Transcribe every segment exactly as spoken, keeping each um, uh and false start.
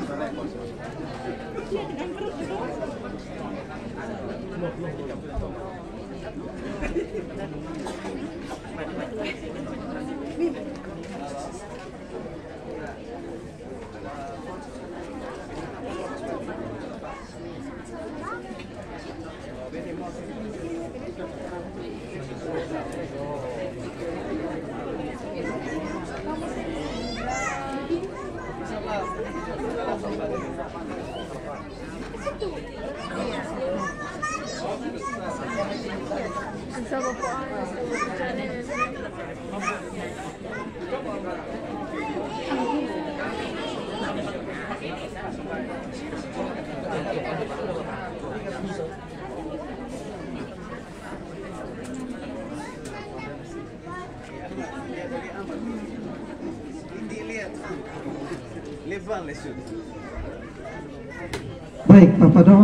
Baik, Bapak Don.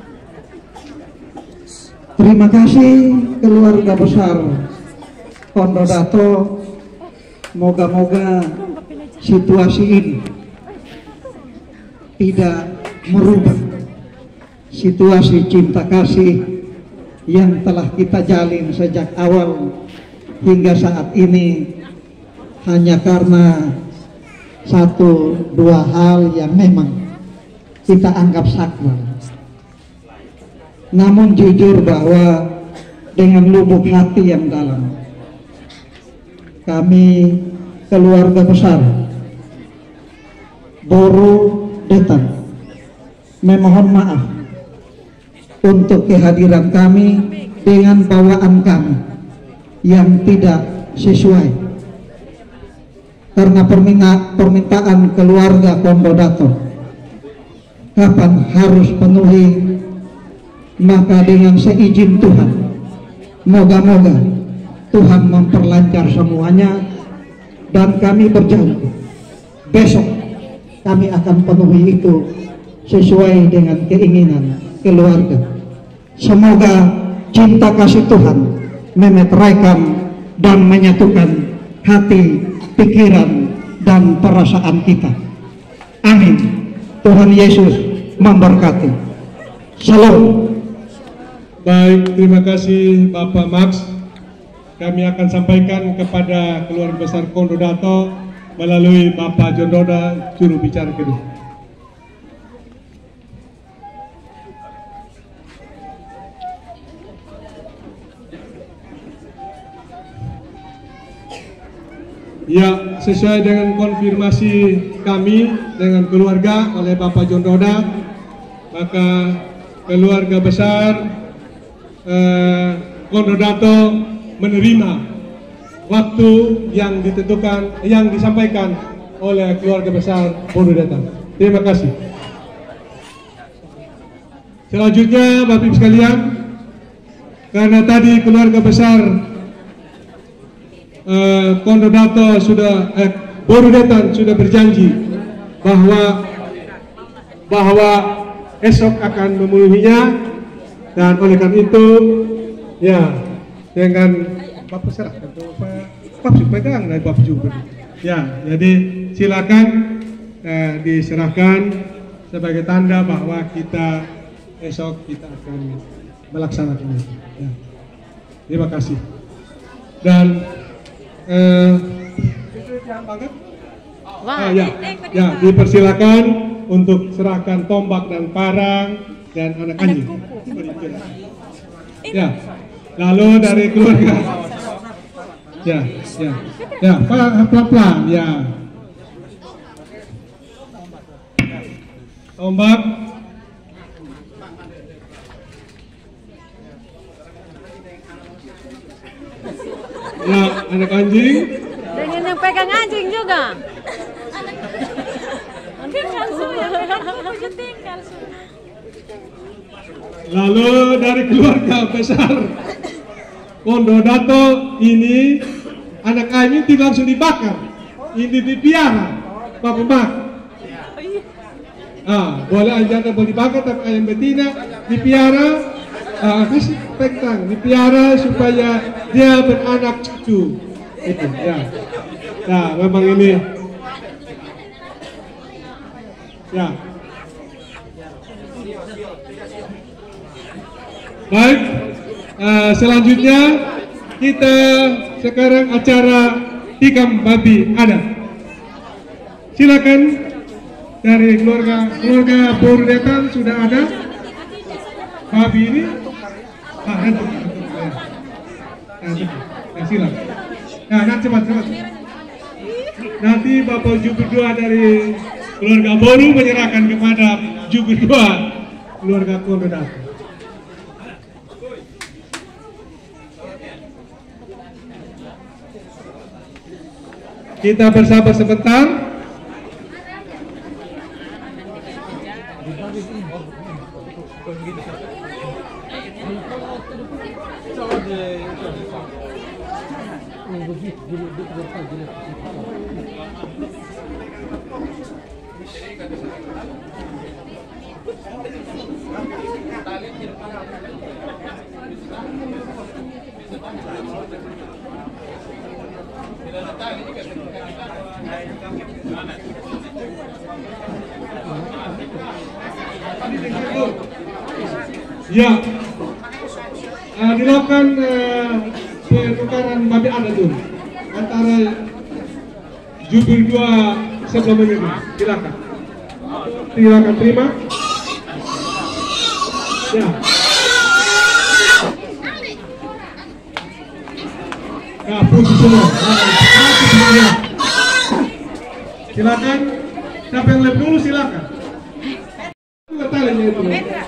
Terima kasih keluarga besar Kondodato. Moga-moga situasi ini tidak merubah situasi cinta kasih yang telah kita jalin sejak awal hingga saat ini, hanya karena satu dua hal yang memang kita anggap sakral. Namun jujur bahwa dengan lubuk hati yang dalam, kami keluarga besar Boru Detan memohon maaf untuk kehadiran kami dengan bawaan kami yang tidak sesuai, karena permintaan keluarga Kondodato kapan harus penuhi, maka dengan seizin Tuhan, moga-moga Tuhan memperlancar semuanya, dan kami berjanji besok kami akan penuhi itu sesuai dengan keinginan keluarga. Semoga cinta kasih Tuhan memeteraikan dan menyatukan hati, pikiran, dan perasaan kita. Amin. Tuhan Yesus memberkati. Shalom. Baik, terima kasih Bapak Max. Kami akan sampaikan kepada keluarga besar Kondodato melalui Bapak Jondoda, juru bicara kedua. Ya, sesuai dengan konfirmasi kami dengan keluarga oleh Bapak Jondoda, maka keluarga besar eh, Kondodato menerima waktu yang ditentukan, yang disampaikan oleh keluarga besar Boru Detan. Terima kasih. Selanjutnya, Bapak Ibu sekalian, karena tadi keluarga besar eh, Kondodato sudah, eh, Boru Detan sudah berjanji bahwa bahwa esok akan memenuhinya, dan oleh karena itu, ya, dengan Bapak serahkan tuh Pak, Bapak pegang dari Bapak juga. Ya, jadi silakan eh, diserahkan sebagai tanda bahwa kita esok kita akan melaksanakan itu. Ya. Terima kasih. Dan eh, ah, ya, ya, dipersilakan untuk serahkan tombak dan parang dan anak anjing. Ya. Lalu dari keluarga, ya, ya, ya, pelan-pelan, ya, tombak, ya, anak anjing, dengan yang pegang anjing juga. Lalu dari keluarga besar Kondodato ini, anak anjing tidak langsung dibakar, ini dipiara, Bapak Mak. Ah, boleh anjing boleh dibakar, tapi ayam betina dipiara, ah, kasih pegang, dipiara supaya dia beranak cucu. Itu, ya. Nah, memang ini. Ya. Baik, uh, selanjutnya kita sekarang acara tikam babi adat. Silakan dari keluarga keluarga Borudetan sudah ada babi ini. Ah, nanti, nanti, ya. Nanti, ya, silakan. Nah, nanti cepat cepat. Nanti Bapak Jubir dua dari keluarga Boru menyerahkan kepada Jubir dua keluarga Borudetan. Kita bersabar sebentar. Ya, uh, dilakukan uh, penukaran babi adat tuh antara Jubir dua sebelum ini. Silakan, silakan terima. Ya. Nah, putus semua. Nah, silakan. Siapa yang live dulu silakan. Talinya itu.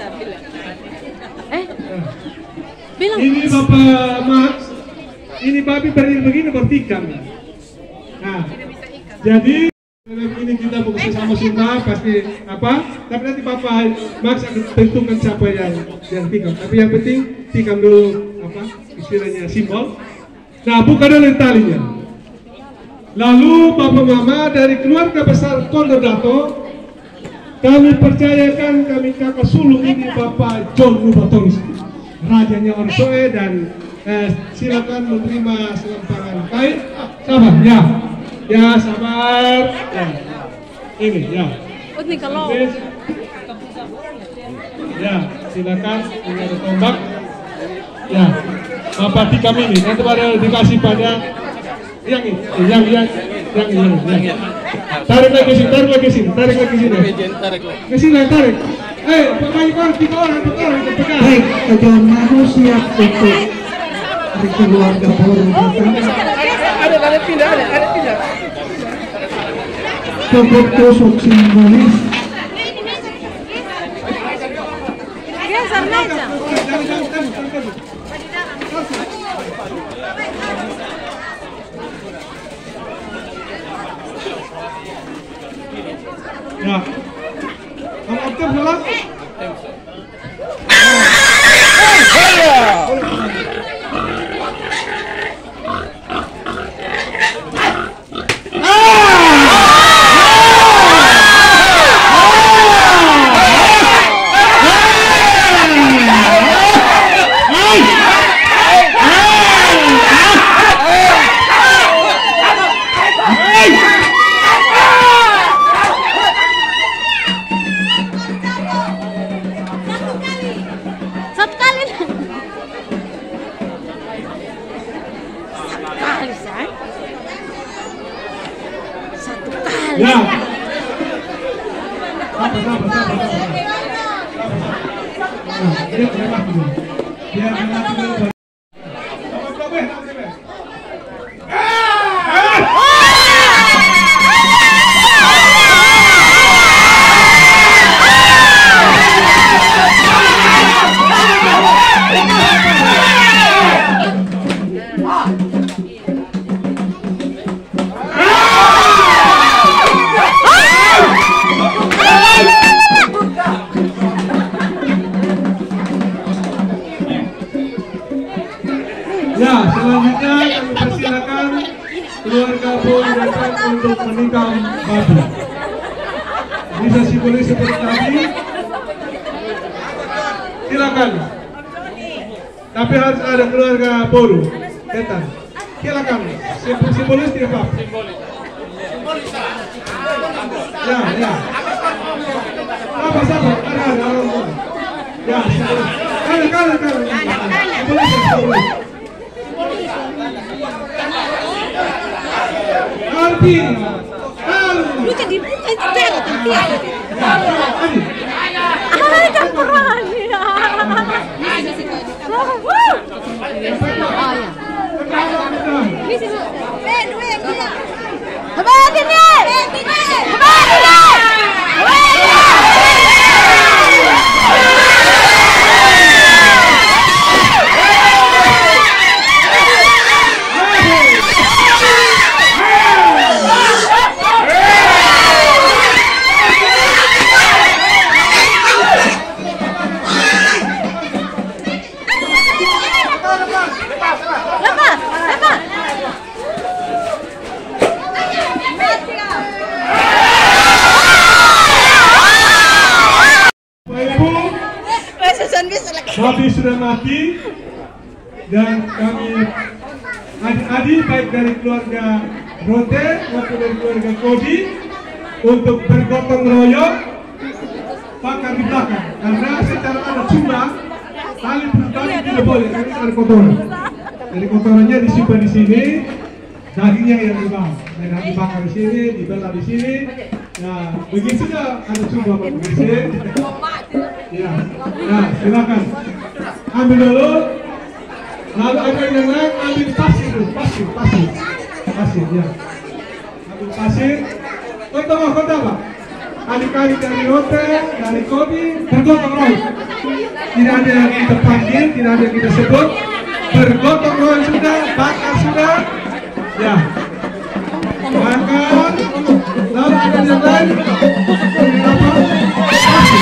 Eh, bilang. Ini Bapak Max, ini babi berdiri begini bertikam. Nah, jadi ini kita bekerja sama Sunda pasti apa? Tapi nanti Bapak Max akan tentukan siapa yang yang tikam. Tapi yang penting tikam dulu apa? Istilahnya simbol. Nah, buka dulu talinya. Lalu Bapak Mama dari keluarga besar Kondodato, kami percayakan kami kakak sulung ini Bapak John Lubatoris, rajanya Orsoe, dan eh, silakan menerima selempangan kain. Sabar, ya, ya sabar. Ya. Ini, ya. Ini kalau. Ya, silakan. Ini ada tombak. Ya, Bapak tikam ini nanti baru dikasih pada yang ini, yang yang yang ini. Ya. Tarik lagi sini, tarik lagi sini, tarik lagi sini. Ke sini, tarik. Eh, pemain kau tiga orang, tiga orang itu pegang. Baik, John Manu siap untuk dari keluarga Borudetan. Ada, ada pindah, ada, ada pindah. Cukup tusuk simbolis. Geser aja. Ya, kamu aktif salah? Satu kali. Satu kali, say. Satu kali. Ya. Sabar, sabar, sabar, sabar. Nah, dia terima dulu. Dia terima dulu. Ya, selanjutnya kami persilakan keluarga Borudetan untuk menikam babi. Bisa simbolis seperti tadi. Silakan. Tapi harus ada keluarga Boru Detan. Silakan. Simbolis tidak apa. Ya, ya. sabar, sabar. Ada, ada. Ya, kanan, kanan, kanan. Boleh, boleh. Alpi, Alpi. Lu jadi bukan cewek tapi ada. Adi. Ah, campuran ya. Oh ya. Ini sih. Eh, dua yang dia. Hebat ini. Hebat ini. Babi sudah mati dan kami adik-adik baik dari keluarga Rote maupun dari keluarga Kodi untuk bergotong royong bakar di belakang karena secara adat Sunda tali berbagi tidak boleh karena ada kotoran. Jadi kotorannya disimpan di sini, dagingnya yang dibawa dan dibakar di sini, dibelah di sini. Nah, begitu sudah ada Sunda begitu. Ya, nah silakan ambil dulu, lalu akan yang lain ambil pasir dulu, pasir, pasir, pasir, ya, ambil pasir. Kota apa, kota apa? Adik-adik dari Rote, dari Kodi, bergotong royong. Tidak ada yang kita panggil, tidak ada yang kita sebut, bergotong royong sudah, bakar sudah, ya, bakar. Lalu ada yang lain, apa? Pasir.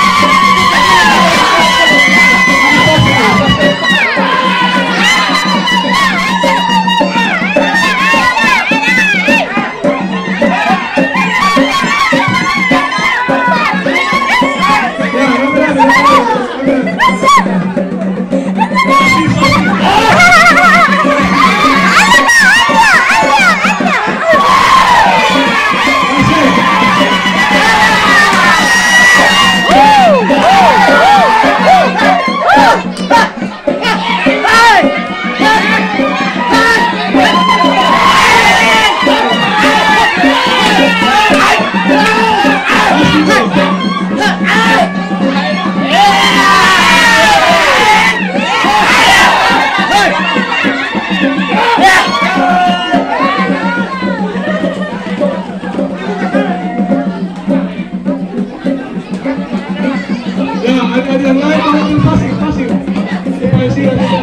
Yang lain mengambil pasir, pasir supaya siap.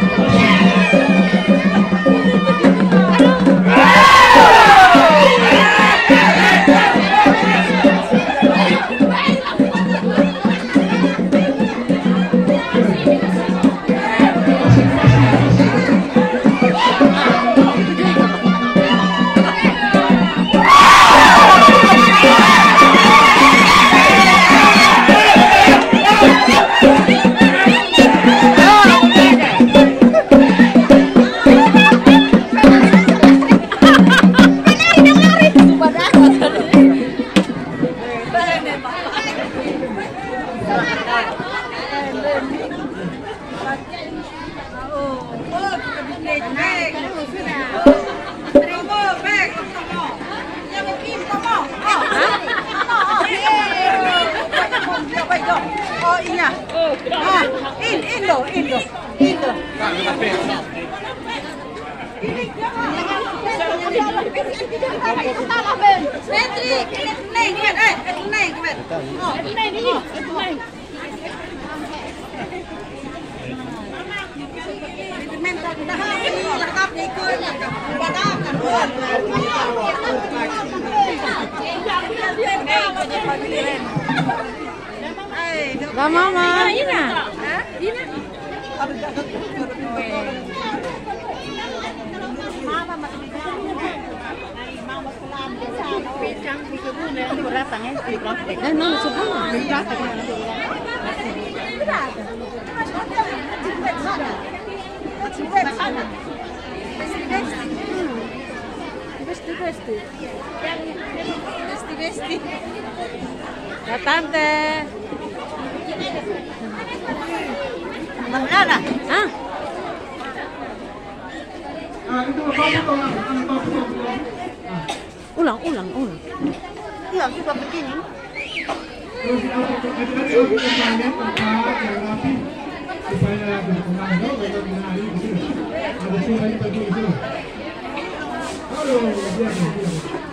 Oh iya. Ah, in Indo, Indo, Indo. Patrick, nej, nej, nej, nej. Oh, nej, nej. Men tak dah lekap ni ikut. Padam kan buat. Lah mama. Ina. Hah? Ina. Mama masih mama selam desa pecang di kebun ya berapa kan di praktek. Eh no semua di praktek. Besti besti. Besti besti. Tante. Mana? Hah? Ulang, ulang, ulang. Iya, suka begini. Terus adik-adik bertanya tempat yang rapi supaya berkembang dong, untuk menari di sini. Ada sungai pergi di sini. Halo, dia dia.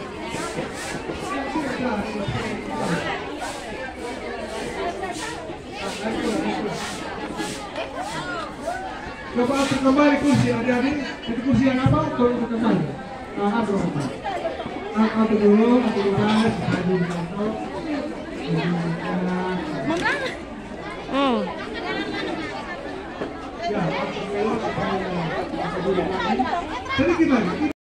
Coba atur kembali kursi adik-adik. Itu kursi yang apa? Tolong kembali. Ah, atur kembali. Ah, atur dulu, atur dulu. Atur dulu. Hmm. Ya, jadi gimana?